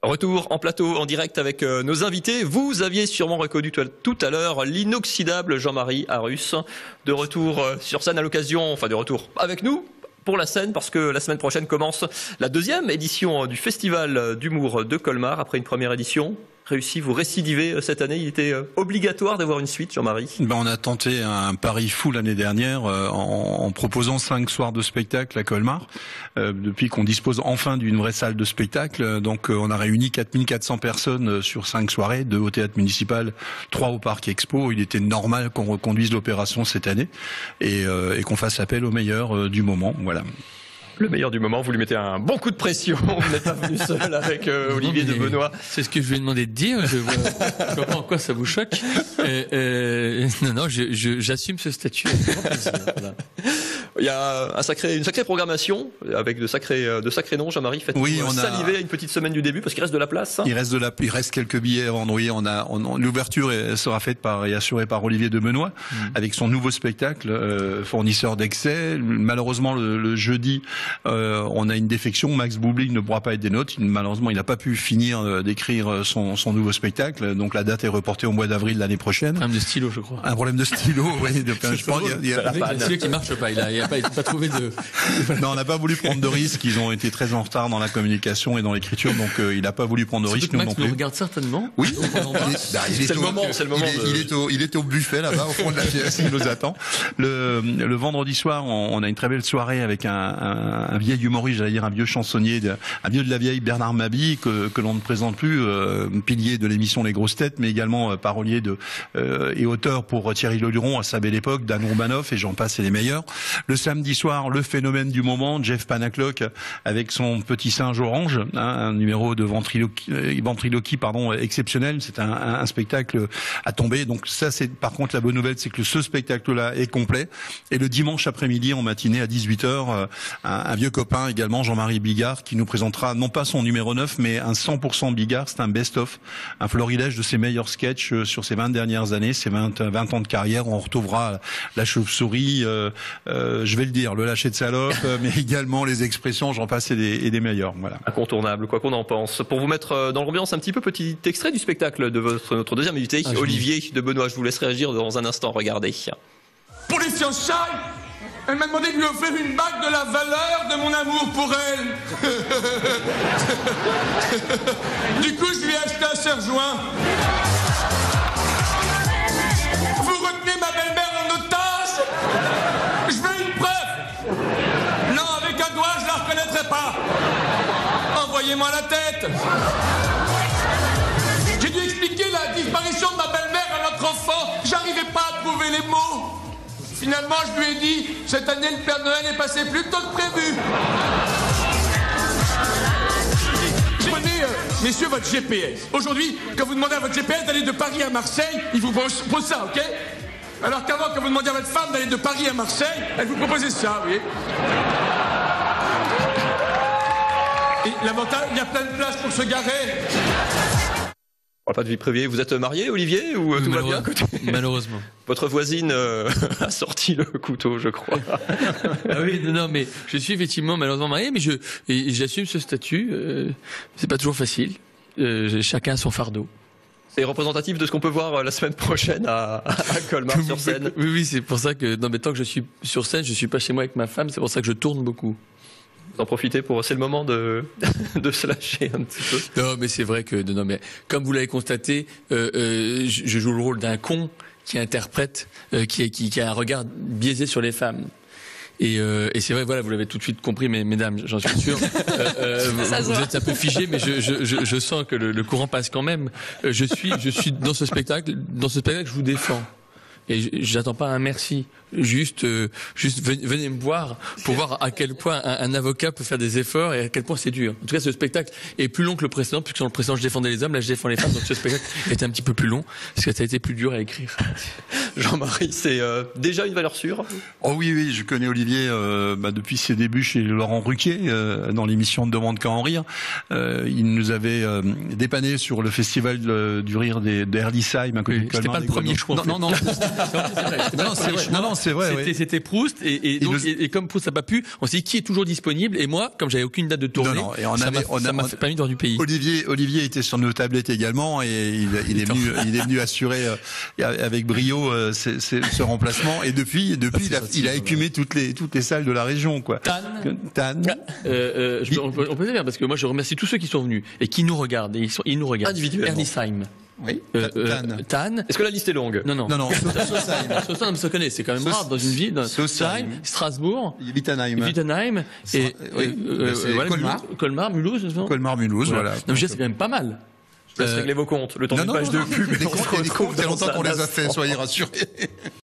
Retour en plateau, en direct avec nos invités. Vous aviez sûrement reconnu tout à l'heure l'inoxydable Jean-Marie Arus. De retour sur scène à l'occasion, enfin de retour avec nous pour la scène, parce que la semaine prochaine commence la deuxième édition du Festival d'humour de Colmar. Après une première édition réussi, vous récidivez cette année. Il était obligatoire d'avoir une suite, Jean-Marie. On a tenté un pari fou l'année dernière en proposant 5 soirs de spectacle à Colmar, depuis qu'on dispose enfin d'une vraie salle de spectacle. Donc on a réuni 4400 personnes sur 5 soirées, 2 au théâtre municipal, 3 au parc Expo. Il était normal qu'on reconduise l'opération cette année et qu'on fasse appel aux meilleurs du moment. Voilà. Le meilleur du moment, vous lui mettez un bon coup de pression. Vous n'êtes pas venu seul avec Olivier de Benoît. C'est ce que je lui ai demandé de dire. Je vois pas en quoi ça vous choque. Non, j'assume ce statut. Voilà. Il y a une sacrée programmation avec de sacrés noms, Jean-Marie. Faites-vous saliver à une petite semaine du début parce qu'il reste de la place. Il reste quelques billets avant. Oui, l'ouverture sera faite et assurée par Olivier de Benoît avec son nouveau spectacle, fournisseur d'excès. Malheureusement, le jeudi, on a une défection. Max Boublil ne pourra pas être des nôtres. Malheureusement, il n'a pas pu finir d'écrire son nouveau spectacle. Donc la date est reportée au mois d'avril l'année prochaine. Un problème de stylo, je crois. Un problème de stylo, oui. Je pense qu'il y a un stylo qui marche pas. Il a pas trouvé de. Non, on n'a pas voulu prendre de risques. Ils ont été très en retard dans la communication et dans l'écriture, donc il n'a pas voulu prendre de risques. Max nous regarde certainement. Oui. C'est le moment. Il est au buffet là-bas au fond de la pièce. Il nous attend. Le vendredi soir, on a une très belle soirée avec un vieil humoriste, j'allais dire un vieux chansonnier, un vieux de la vieille, Bernard Mabille, que l'on ne présente plus, pilier de l'émission Les Grosses Têtes, mais également parolier et auteur pour Thierry Leluron à sa belle époque, Dan Roumanoff et j'en passe et les meilleurs. Le samedi soir, le phénomène du moment, Jeff Panaclock avec son petit singe orange, un numéro de ventriloquie exceptionnel. C'est un spectacle à tomber. Donc ça, c'est par contre la bonne nouvelle, c'est que ce spectacle-là est complet. Et le dimanche après-midi, en matinée à 18h, un vieux copain également, Jean-Marie Bigard, qui nous présentera non pas son numéro 9, mais un 100% Bigard. C'est un best-of, un florilège de ses meilleurs sketchs sur ces 20 dernières années, ses 20 ans de carrière. On retrouvera la chauve-souris, je vais le dire, le lâcher de salope, mais également les expressions, j'en passe et des meilleurs. Voilà. Incontournable, quoi qu'on en pense. Pour vous mettre dans l'ambiance, un petit petit extrait du spectacle de notre deuxième invité, Olivier de Benoît. Je vous laisse réagir dans un instant. Regardez. Pour les fiançailles, elle m'a demandé de lui offrir une bague de la valeur de mon amour pour elle. Du coup, je lui ai acheté un serre-joint. Vous retenez ma belle-mère en otage? Je veux une preuve. Non, avec un doigt, je la reconnaîtrai pas. Envoyez-moi la tête. J'ai dû expliquer la disparition de ma belle-mère à notre enfant. J'arrivais pas à trouver les mots. Finalement, je lui ai dit, cette année, le Père Noël est passé plus tôt que prévu. Prenez, messieurs, votre GPS. Aujourd'hui, quand vous demandez à votre GPS d'aller de Paris à Marseille, il vous propose ça, ok? Alors qu'avant, quand vous demandiez à votre femme d'aller de Paris à Marseille, elle vous proposait ça, vous voyez? Et l'avantage, il y a plein de places pour se garer. Pas de vie privée. Vous êtes marié, Olivier, ou tout va bien? Malheureusement. Votre voisine a sorti le couteau, je crois. Ah oui, non, mais je suis effectivement malheureusement marié, mais j'assume ce statut. C'est pas toujours facile. Chacun son fardeau. C'est représentatif de ce qu'on peut voir la semaine prochaine à Colmar sur scène. Oui, c'est pour ça que tant que je suis sur scène, je suis pas chez moi avec ma femme. C'est pour ça que je tourne beaucoup. Vous en profitez c'est le moment de se lâcher un petit peu. Non, mais c'est vrai que, mais comme vous l'avez constaté, je joue le rôle d'un con qui interprète, qui a un regard biaisé sur les femmes. Et c'est vrai, voilà, vous l'avez tout de suite compris, mesdames, j'en suis sûr. Vous êtes un peu figés, mais je sens que le courant passe quand même. Je suis dans ce spectacle, je vous défends. Et j'attends pas un merci. Juste venez me voir pour voir à quel point un avocat peut faire des efforts et à quel point c'est dur. En tout cas, ce spectacle est plus long que le précédent, puisque dans le précédent, je défendais les hommes, là, je défends les femmes, donc ce spectacle est un petit peu plus long, parce que ça a été plus dur à écrire. Jean-Marie, c'est déjà une valeur sûre. Oh oui, oui, je connais Olivier depuis ses débuts chez Laurent Ruquier dans l'émission de Demande qu'à en rire. Il nous avait dépanné sur le festival du rire d'Herlisheim. C'était pas le premier choix. Non, c'est vrai. C'était Proust et comme Proust n'a pas pu, on s'est dit qui est toujours disponible et moi, comme j'avais aucune date de tournée, ça m'a permis de voir du pays. Olivier était sur nos tablettes également et il est venu assurer avec brio ce remplacement et depuis il a écumé toutes les salles de la région quoi. Tan. On peut dire parce que moi je remercie tous ceux qui sont venus et qui nous regardent et ils nous regardent. Individuellement. Herlisheim. Oui. Tan. Est-ce que la liste est longue? Non. Sosheim, on se connaît, c'est quand même rare dans une ville. Sosheim, Strasbourg, Wittenheim et Colmar, Mulhouse. Colmar-Mulhouse, voilà. Non, mais c'est quand même pas mal. Je laisse régler vos comptes. Le temps d'une page de pub. Les comptes, il y a longtemps qu'on les a fait, soyez rassurés.